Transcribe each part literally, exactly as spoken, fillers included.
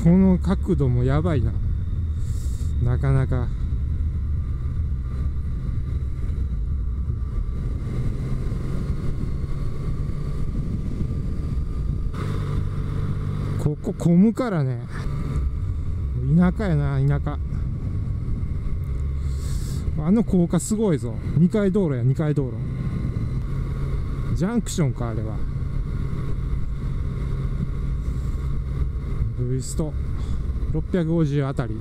この角度もやばいな、なかなか。ここ混むからね、田舎やな、田舎。あの高架すごいぞ。にかい道路や、にかい道路。ジャンクションか、あれは。ブイストろっぴゃくごじゅうあたり。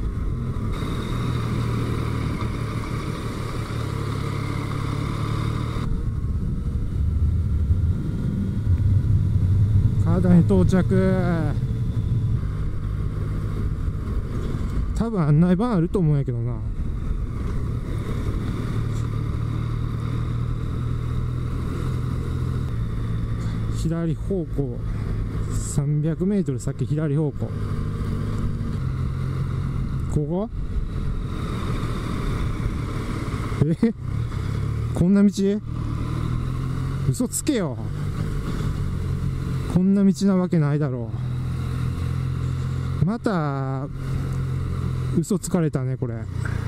カナダに到着。多分案内板あると思うんやけどな。左方向さんびゃくメートル先、左方向。ここえこんな道？嘘つけよ。こんな道なわけないだろう。また嘘つかれたね、これ。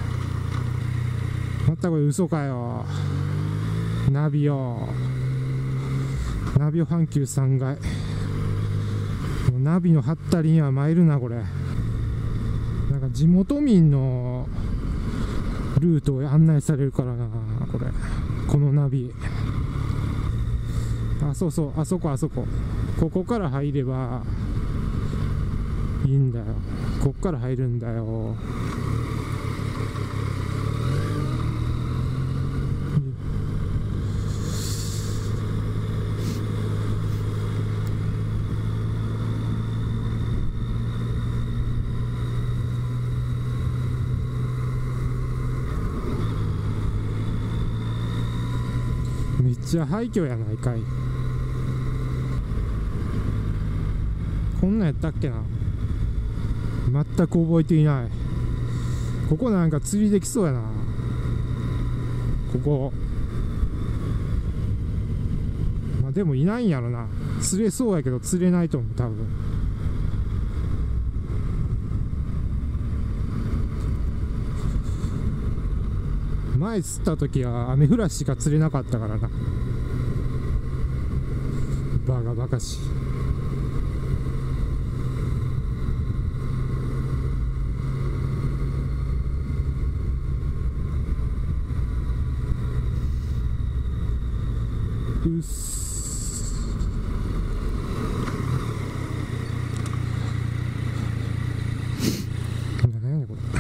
またこれ嘘かよ。ナビよ、ナビオ阪急さんがい。もうナビのハったりには参るな、これ。なんか地元民のルートを案内されるからな、これ。このナビ。あ、そうそう、あそこあそこ。ここから入ればいいんだよ。ここから入るんだよ。めっちゃ廃墟やないかい。こんなんやったっけな。全く覚えていない。ここなんか釣りできそうやな。ここまあでもいないんやろな。釣れそうやけど釣れないと思う、多分。前釣った時は雨降らししか釣れなかったからな。バカバカしい。うっす。何やねんこれ。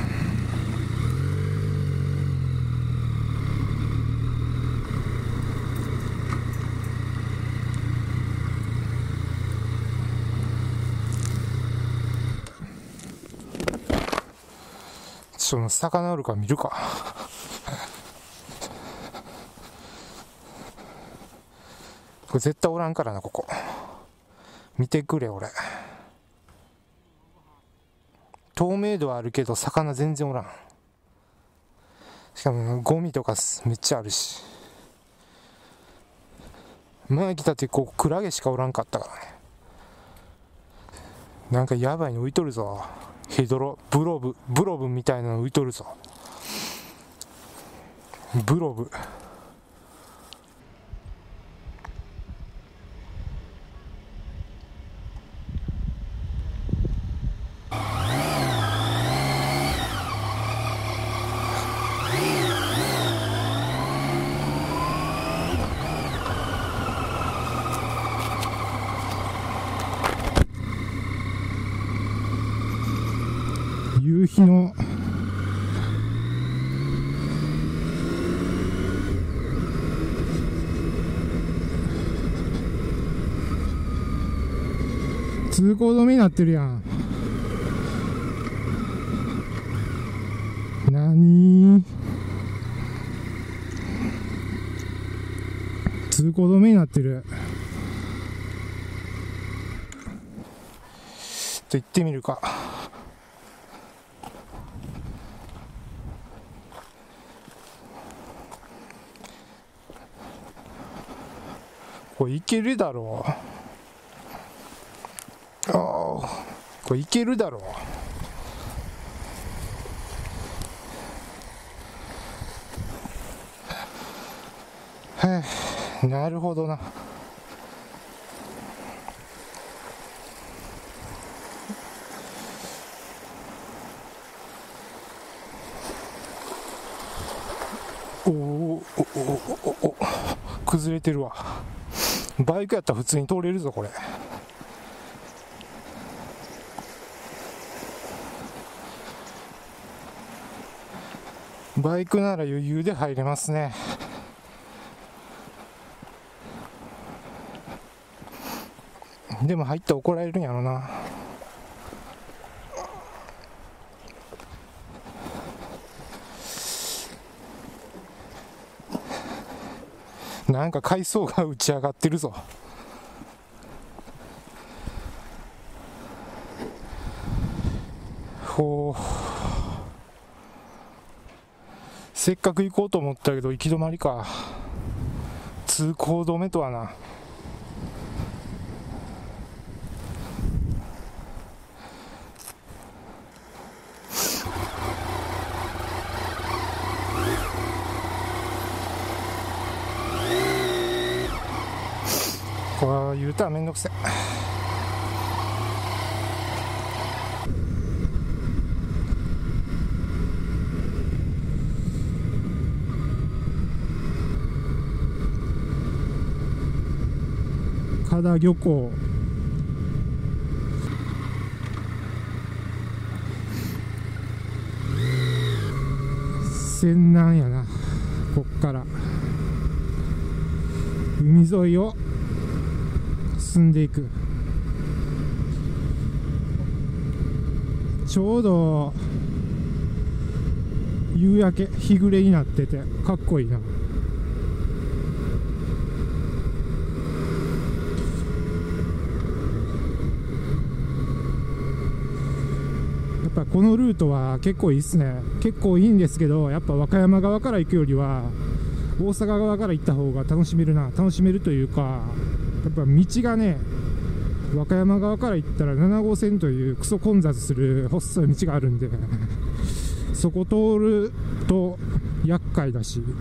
ちょっと魚おるか見るか。これ絶対おらんからな、ここ。見てくれ、俺。透明度はあるけど、魚全然おらん。しかも、ゴミとかめっちゃあるし。前来た時、ここクラゲしかおらんかったからね。なんかやばいの浮いとるぞ。ヘドロ、ブロブ、ブロブみたいなの浮いとるぞ。ブロブ。夕日の通行止めになってるやん。なに通行止めになってる。ちょっと行ってみるか。これ行けるだろう。ああ、ここれいけるだろう。はあ、なるほどな。おおおおおお、崩れてるわ。バイクやったら普通に通れるぞこれ。バイクなら余裕で入れますね。でも入ったら怒られるんやろな。なんか海藻が打ち上がってるぞ。ほう、せっかく行こうと思ったけど行き止まりか。通行止めとはな。これ U ターンめんどくせえ。加田漁港、泉南やな。こっから海沿いを進んでいく。ちょうど夕焼け、日暮れになっててかっこいいな。やっぱこのルートは結構いいっすね。結構いいんですけど、やっぱ和歌山側から行くよりは大阪側から行った方が楽しめるな。楽しめるというか、やっぱ道がね、和歌山側から行ったらなな号線というクソ混雑する細い道があるんで、そこ通ると厄介だし、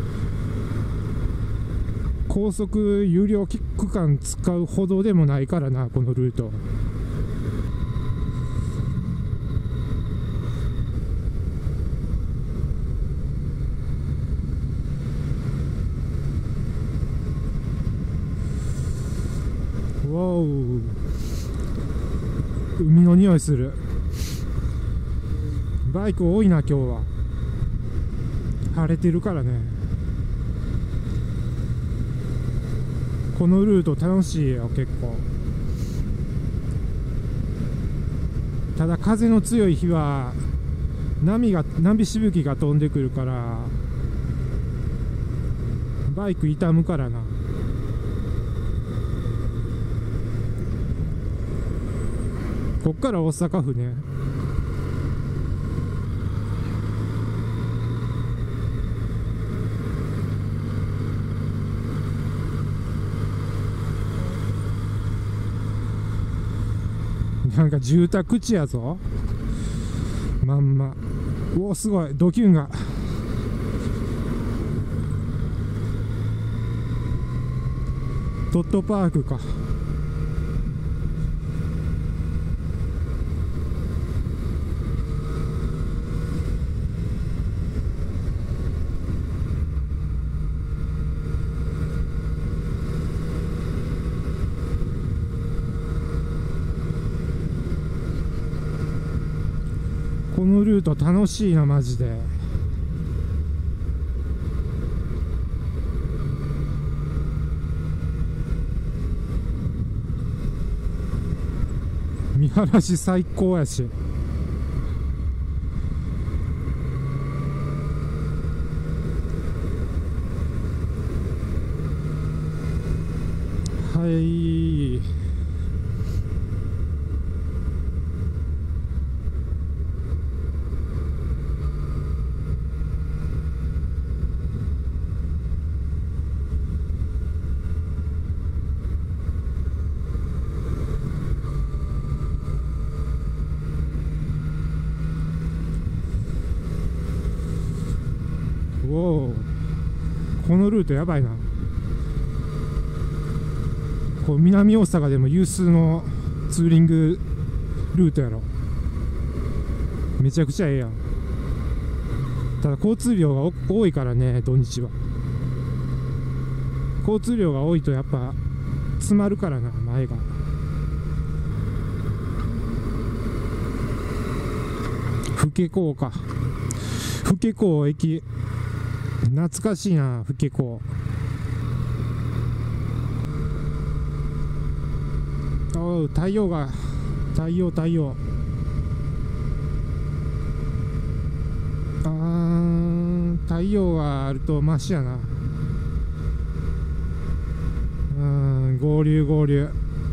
高速有料区間使うほどでもないからな、このルート。わお、海の匂いする。バイク多いな今日は。晴れてるからね。このルート楽しいよ結構。ただ風の強い日は波が波しぶきが飛んでくるからバイク傷むからな。こっから大阪府ね。なんか住宅地やぞまんま。おお、すごいドキュンが。ドットパークか。このルート楽しいなマジで。見晴らし最高やし。はい。 のルートやばいな。こう南大阪でも有数のツーリングルートやろ。めちゃくちゃええやん。ただ交通量が多いからね、土日は。交通量が多いとやっぱ詰まるからな、前が。府家港か。府家港駅、懐かしいな、府家港。おう、太陽が、太陽、太陽。あー、太陽があるとマシやな。うん、合流、合流。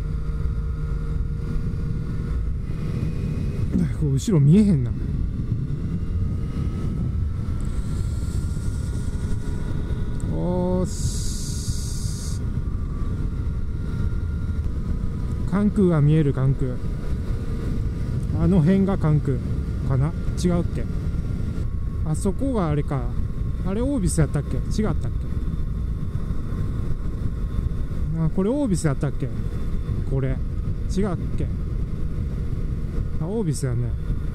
後ろ見えへんな。おーす。関空が見える、関空。あの辺が関空かな。違うっけ。あそこがあれか。あれオービスやったっけ。違ったっけ。あ、これオービスやったっけ。これ違うっけ。あ、オービスやね。